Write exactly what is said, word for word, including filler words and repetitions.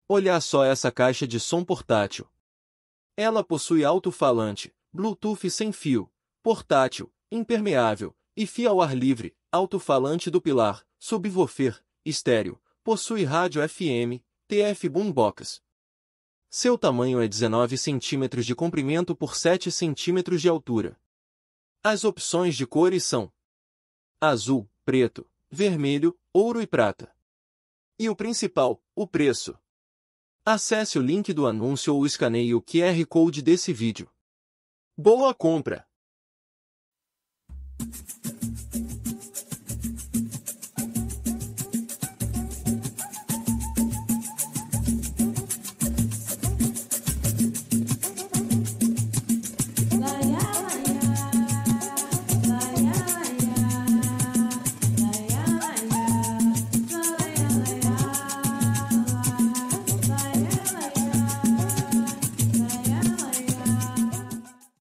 Olha só essa caixa de som portátil. Ela possui alto-falante, Bluetooth sem fio, portátil, impermeável, e fio ao ar livre, alto-falante dupilar, subwoofer, estéreo, possui rádio F M, T F Boombox. Seu tamanho é dezenove centímetros de comprimento por sete centímetros de altura. As opções de cores são azul, preto, vermelho, ouro e prata. E o principal, o preço. Acesse o link do anúncio ou escaneie o Q R Code desse vídeo. Boa compra!